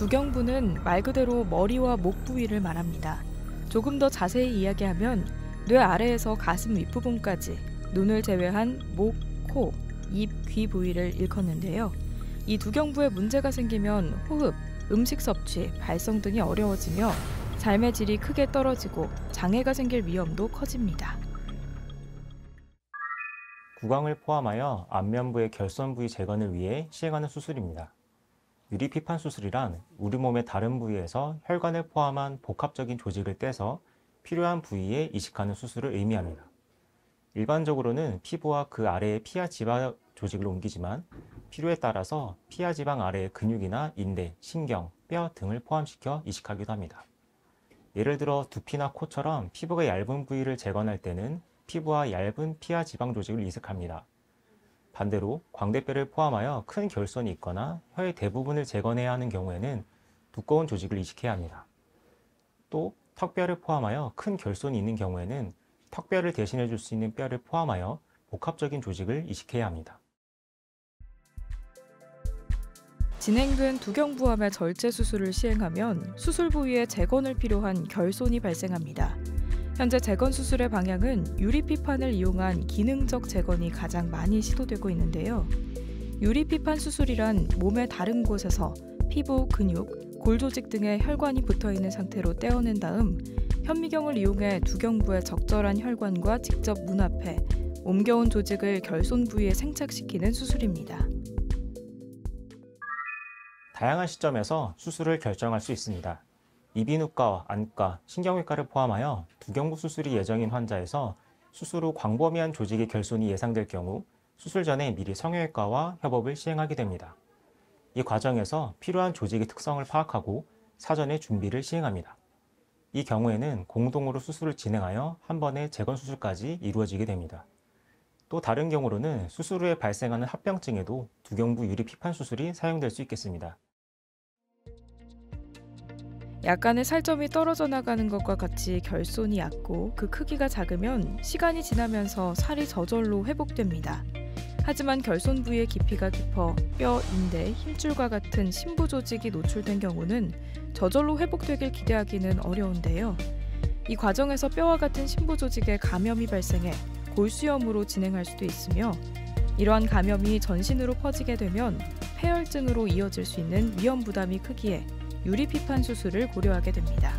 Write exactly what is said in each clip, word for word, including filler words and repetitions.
두경부는 말 그대로 머리와 목 부위를 말합니다. 조금 더 자세히 이야기하면 뇌 아래에서 가슴 윗부분까지 눈을 제외한 목, 코, 입, 귀 부위를 일컫는데요. 이 두경부에 문제가 생기면 호흡, 음식 섭취, 발성 등이 어려워지며 삶의 질이 크게 떨어지고 장애가 생길 위험도 커집니다. 구강을 포함하여 안면부의 결손 부위 재건을 위해 시행하는 수술입니다. 유리피판 수술이란 우리 몸의 다른 부위에서 혈관을 포함한 복합적인 조직을 떼서 필요한 부위에 이식하는 수술을 의미합니다. 일반적으로는 피부와 그 아래의 피하 지방 조직을 옮기지만 필요에 따라서 피하 지방 아래의 근육이나 인대, 신경, 뼈 등을 포함시켜 이식하기도 합니다. 예를 들어 두피나 코처럼 피부가 얇은 부위를 재건할 때는 피부와 얇은 피하 지방 조직을 이식합니다. 반대로 광대뼈를 포함하여 큰 결손이 있거나 혀의 대부분을 재건해야 하는 경우에는 두꺼운 조직을 이식해야 합니다. 또 턱뼈를 포함하여 큰 결손이 있는 경우에는 턱뼈를 대신해 줄 수 있는 뼈를 포함하여 복합적인 조직을 이식해야 합니다. 진행된 두경부암의 절제 수술을 시행하면 수술 부위에 재건을 필요한 결손이 발생합니다. 현재 재건 수술의 방향은 유리피판을 이용한 기능적 재건이 가장 많이 시도되고 있는데요. 유리피판 수술이란 몸의 다른 곳에서 피부, 근육, 골 조직 등의 혈관이 붙어있는 상태로 떼어낸 다음 현미경을 이용해 두경부의 적절한 혈관과 직접 문합해 옮겨온 조직을 결손 부위에 생착시키는 수술입니다. 다양한 시점에서 수술을 결정할 수 있습니다. 이비인후과와 안과, 신경외과를 포함하여 두경부 수술이 예정인 환자에서 수술 후 광범위한 조직의 결손이 예상될 경우 수술 전에 미리 성형외과와 협업을 시행하게 됩니다. 이 과정에서 필요한 조직의 특성을 파악하고 사전에 준비를 시행합니다. 이 경우에는 공동으로 수술을 진행하여 한 번에 재건 수술까지 이루어지게 됩니다. 또 다른 경우로는 수술 후에 발생하는 합병증에도 두경부 유리피판 수술이 사용될 수 있겠습니다. 약간의 살점이 떨어져 나가는 것과 같이 결손이 얕고 그 크기가 작으면 시간이 지나면서 살이 저절로 회복됩니다. 하지만 결손 부위의 깊이가 깊어 뼈, 인대, 힘줄과 같은 심부 조직이 노출된 경우는 저절로 회복되길 기대하기는 어려운데요. 이 과정에서 뼈와 같은 심부 조직에 감염이 발생해 골수염으로 진행할 수도 있으며 이러한 감염이 전신으로 퍼지게 되면 폐혈증으로 이어질 수 있는 위험 부담이 크기에 유리피판 수술을 고려하게 됩니다.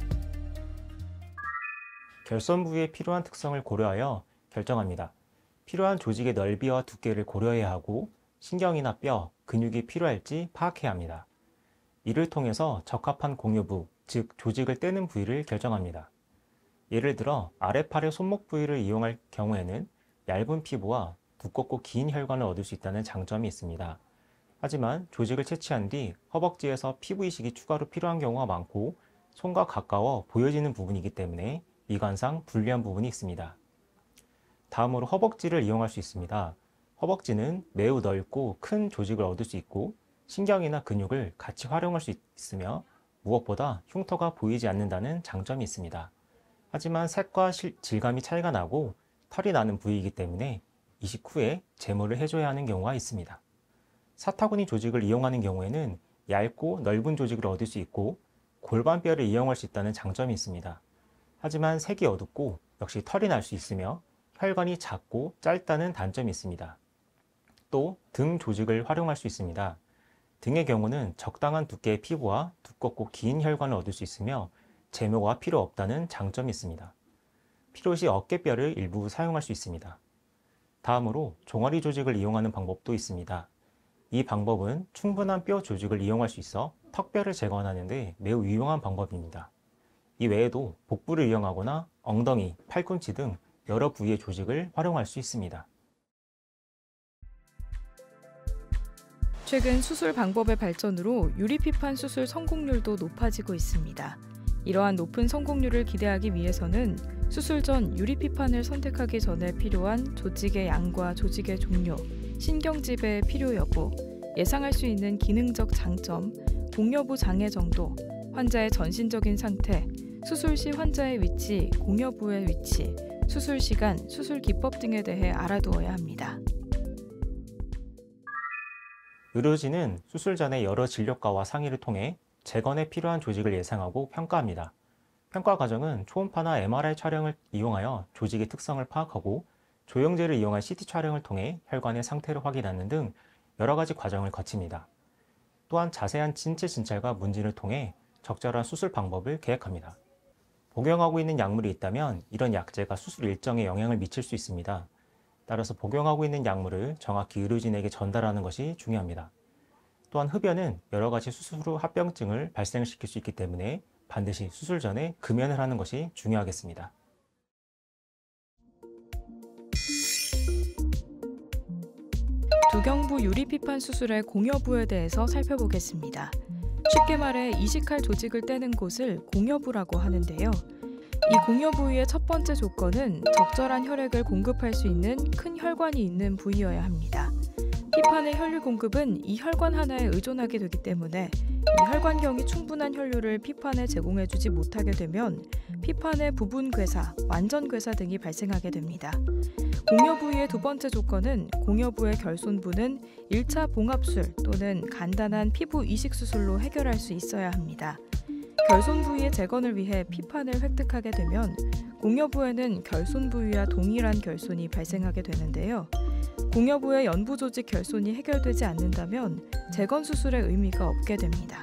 결손 부위에 필요한 특성을 고려하여 결정합니다. 필요한 조직의 넓이와 두께를 고려해야 하고 신경이나 뼈, 근육이 필요할지 파악해야 합니다. 이를 통해서 적합한 공유부, 즉 조직을 떼는 부위를 결정합니다. 예를 들어 아래팔의 손목 부위를 이용할 경우에는 얇은 피부와 두껍고 긴 혈관을 얻을 수 있다는 장점이 있습니다. 하지만 조직을 채취한 뒤 허벅지에서 피부 이식이 추가로 필요한 경우가 많고 손과 가까워 보여지는 부분이기 때문에 미관상 불리한 부분이 있습니다. 다음으로 허벅지를 이용할 수 있습니다. 허벅지는 매우 넓고 큰 조직을 얻을 수 있고 신경이나 근육을 같이 활용할 수 있으며 무엇보다 흉터가 보이지 않는다는 장점이 있습니다. 하지만 색과 실, 질감이 차이가 나고 털이 나는 부위이기 때문에 이식 후에 제모를 해줘야 하는 경우가 있습니다. 사타구니 조직을 이용하는 경우에는 얇고 넓은 조직을 얻을 수 있고 골반뼈를 이용할 수 있다는 장점이 있습니다. 하지만 색이 어둡고 역시 털이 날 수 있으며 혈관이 작고 짧다는 단점이 있습니다. 또 등 조직을 활용할 수 있습니다. 등의 경우는 적당한 두께의 피부와 두껍고 긴 혈관을 얻을 수 있으며 제모가 필요 없다는 장점이 있습니다. 필요시 어깨뼈를 일부 사용할 수 있습니다. 다음으로 종아리 조직을 이용하는 방법도 있습니다. 이 방법은 충분한 뼈 조직을 이용할 수 있어 턱뼈를 재건하는 데 매우 유용한 방법입니다. 이 외에도 복부를 이용하거나 엉덩이, 팔꿈치 등 여러 부위의 조직을 활용할 수 있습니다. 최근 수술 방법의 발전으로 유리피판 수술 성공률도 높아지고 있습니다. 이러한 높은 성공률을 기대하기 위해서는 수술 전 유리피판을 선택하기 전에 필요한 조직의 양과 조직의 종류, 신경집의 필요 여부, 예상할 수 있는 기능적 장점, 공여부 장애 정도, 환자의 전신적인 상태, 수술 시 환자의 위치, 공여부의 위치, 수술 시간, 수술 기법 등에 대해 알아두어야 합니다. 의료진은 수술 전에 여러 진료과와 상의를 통해 재건에 필요한 조직을 예상하고 평가합니다. 평가 과정은 초음파나 엠알아이 촬영을 이용하여 조직의 특성을 파악하고 조영제를 이용한 씨티 촬영을 통해 혈관의 상태를 확인하는 등 여러 가지 과정을 거칩니다. 또한 자세한 신체 진찰과 문진을 통해 적절한 수술 방법을 계획합니다. 복용하고 있는 약물이 있다면 이런 약제가 수술 일정에 영향을 미칠 수 있습니다. 따라서 복용하고 있는 약물을 정확히 의료진에게 전달하는 것이 중요합니다. 또한 흡연은 여러 가지 수술 후 합병증을 발생시킬 수 있기 때문에 반드시 수술 전에 금연을 하는 것이 중요하겠습니다. 두경부 유리피판 수술의 공여부에 대해서 살펴보겠습니다. 쉽게 말해 이식할 조직을 떼는 곳을 공여부라고 하는데요. 이 공여 부위의 첫 번째 조건은 적절한 혈액을 공급할 수 있는 큰 혈관이 있는 부위여야 합니다. 피판의 혈류 공급은 이 혈관 하나에 의존하게 되기 때문에 이 혈관경이 충분한 혈류를 피판에 제공해주지 못하게 되면 피판의 부분 괴사, 완전 괴사 등이 발생하게 됩니다. 공여 부위의 두 번째 조건은 공여부의 결손부는 일 차 봉합술 또는 간단한 피부 이식 수술로 해결할 수 있어야 합니다. 결손 부위의 재건을 위해 피판을 획득하게 되면 공여부에는 결손 부위와 동일한 결손이 발생하게 되는데요. 공여부의 연부 조직 결손이 해결되지 않는다면 재건 수술의 의미가 없게 됩니다.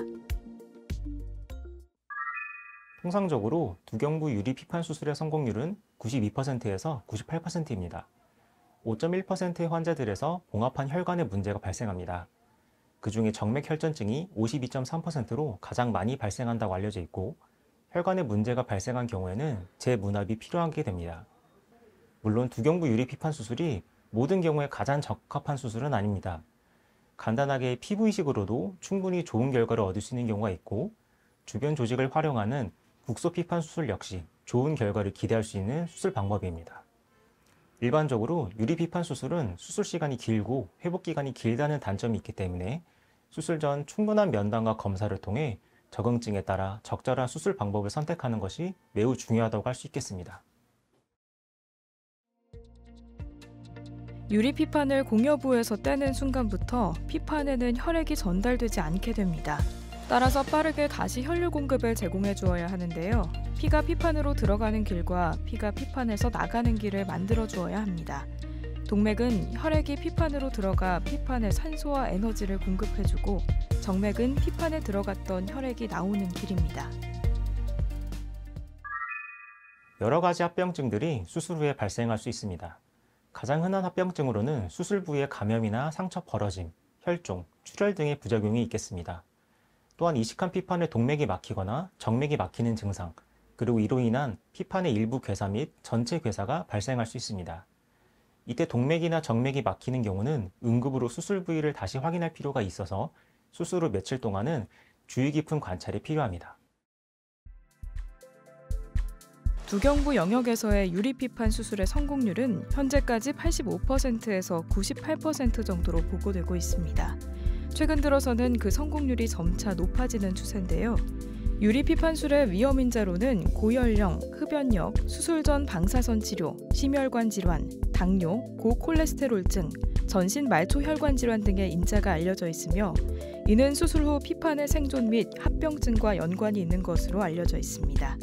통상적으로 두경부 유리 피판 수술의 성공률은 구십이 퍼센트에서 구십팔 퍼센트입니다. 오 점 일 퍼센트의 환자들에서 봉합한 혈관에 문제가 발생합니다. 그 중에 정맥 혈전증이 오십이 점 삼 퍼센트로 가장 많이 발생한다고 알려져 있고 혈관에 문제가 발생한 경우에는 재문합이 필요하게 됩니다. 물론 두경부 유리 피판 수술이 모든 경우에 가장 적합한 수술은 아닙니다. 간단하게 피부 이식으로도 충분히 좋은 결과를 얻을 수 있는 경우가 있고 주변 조직을 활용하는 국소 피판 수술 역시 좋은 결과를 기대할 수 있는 수술 방법입니다. 일반적으로 유리 피판 수술은 수술 시간이 길고 회복 기간이 길다는 단점이 있기 때문에 수술 전 충분한 면담과 검사를 통해 적응증에 따라 적절한 수술 방법을 선택하는 것이 매우 중요하다고 할 수 있겠습니다. 유리 피판을 공여부에서 떼는 순간부터 피판에는 혈액이 전달되지 않게 됩니다. 따라서 빠르게 다시 혈류 공급을 제공해 주어야 하는데요. 피가 피판으로 들어가는 길과 피가 피판에서 나가는 길을 만들어 주어야 합니다. 동맥은 혈액이 피판으로 들어가 피판에 산소와 에너지를 공급해주고 정맥은 피판에 들어갔던 혈액이 나오는 길입니다. 여러 가지 합병증들이 수술 후에 발생할 수 있습니다. 가장 흔한 합병증으로는 수술 부위의 감염이나 상처 벌어짐, 혈종, 출혈 등의 부작용이 있겠습니다. 또한 이식한 피판에 동맥이 막히거나 정맥이 막히는 증상, 그리고 이로 인한 피판의 일부 괴사 및 전체 괴사가 발생할 수 있습니다. 이때 동맥이나 정맥이 막히는 경우는 응급으로 수술 부위를 다시 확인할 필요가 있어서 수술 후 며칠 동안은 주의 깊은 관찰이 필요합니다. 두경부 영역에서의 유리피판 수술의 성공률은 현재까지 팔십오 퍼센트에서 구십팔 퍼센트 정도로 보고되고 있습니다. 최근 들어서는 그 성공률이 점차 높아지는 추세인데요. 유리피판술의 위험인자로는 고연령, 흡연력, 수술 전 방사선 치료, 심혈관 질환, 당뇨, 고콜레스테롤증, 전신 말초 혈관 질환 등의 인자가 알려져 있으며 이는 수술 후 피판의 생존 및 합병증과 연관이 있는 것으로 알려져 있습니다.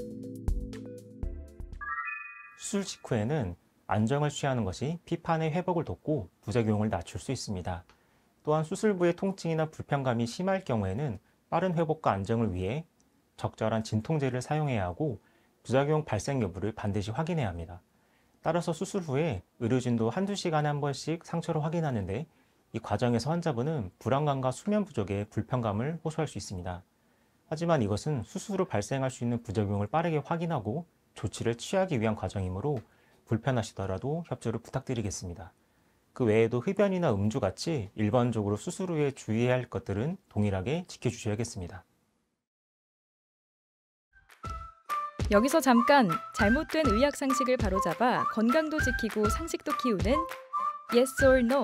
수술 직후에는 안정을 취하는 것이 피판의 회복을 돕고 부작용을 낮출 수 있습니다. 또한 수술부의 통증이나 불편감이 심할 경우에는 빠른 회복과 안정을 위해 적절한 진통제를 사용해야 하고 부작용 발생 여부를 반드시 확인해야 합니다. 따라서 수술 후에 의료진도 한두 시간에 한 번씩 상처를 확인하는데 이 과정에서 환자분은 불안감과 수면 부족에 불편감을 호소할 수 있습니다. 하지만 이것은 수술 후 발생할 수 있는 부작용을 빠르게 확인하고 조치를 취하기 위한 과정이므로 불편하시더라도 협조를 부탁드리겠습니다. 그 외에도 흡연이나 음주같이 일반적으로 수술 후에 주의해야 할 것들은 동일하게 지켜주셔야겠습니다. 여기서 잠깐 잘못된 의학 상식을 바로잡아 건강도 지키고 상식도 키우는 Yes or No.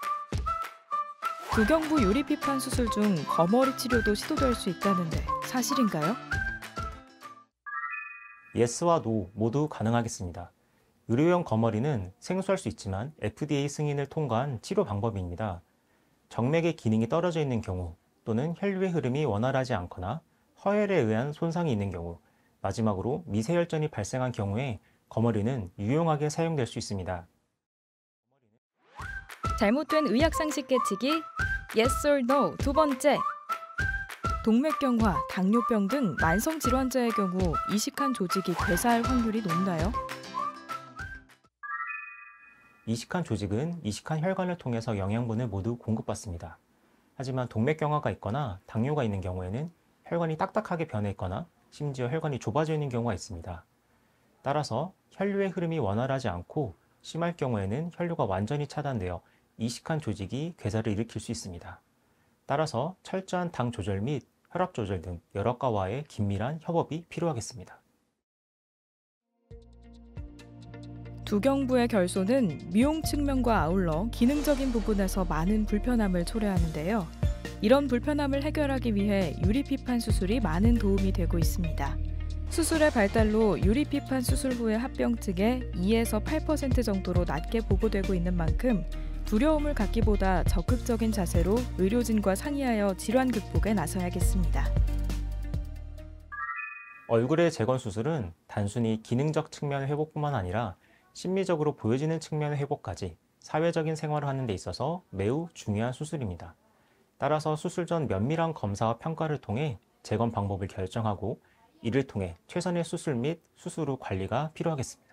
두경부 유리피판 수술 중 거머리 치료도 시도될 수 있다는데 사실인가요? Yes와 No 모두 가능하겠습니다. 의료용 거머리는 생소할 수 있지만 에프디에이 승인을 통과한 치료 방법입니다. 정맥의 기능이 떨어져 있는 경우 또는 혈류의 흐름이 원활하지 않거나 서열에 의한 손상이 있는 경우, 마지막으로 미세혈전이 발생한 경우에 거머리는 유용하게 사용될 수 있습니다. 잘못된 의학상식 깨치기 Yes or No 두 번째. 동맥경화, 당뇨병 등 만성 질환자의 경우 이식한 조직이 괴사할 확률이 높나요? 이식한 조직은 이식한 혈관을 통해서 영양분을 모두 공급받습니다. 하지만 동맥경화가 있거나 당뇨가 있는 경우에는 혈관이 딱딱하게 변해 있거나 심지어 혈관이 좁아져 있는 경우가 있습니다. 따라서 혈류의 흐름이 원활하지 않고 심할 경우에는 혈류가 완전히 차단되어 이식한 조직이 괴사를 일으킬 수 있습니다. 따라서 철저한 당 조절 및 혈압 조절 등 여러가와의 긴밀한 협업이 필요하겠습니다. 두경부의 결손은 미용 측면과 아울러 기능적인 부분에서 많은 불편함을 초래하는데요. 이런 불편함을 해결하기 위해 유리피판 수술이 많은 도움이 되고 있습니다. 수술의 발달로 유리피판 수술 후의 합병증에 이에서 팔 퍼센트 정도로 낮게 보고되고 있는 만큼 두려움을 갖기보다 적극적인 자세로 의료진과 상의하여 질환 극복에 나서야겠습니다. 얼굴의 재건 수술은 단순히 기능적 측면의 회복뿐만 아니라 심리적으로 보여지는 측면의 회복까지 사회적인 생활을 하는 데 있어서 매우 중요한 수술입니다. 따라서 수술 전 면밀한 검사와 평가를 통해 재건 방법을 결정하고 이를 통해 최선의 수술 및 수술 후 관리가 필요하겠습니다.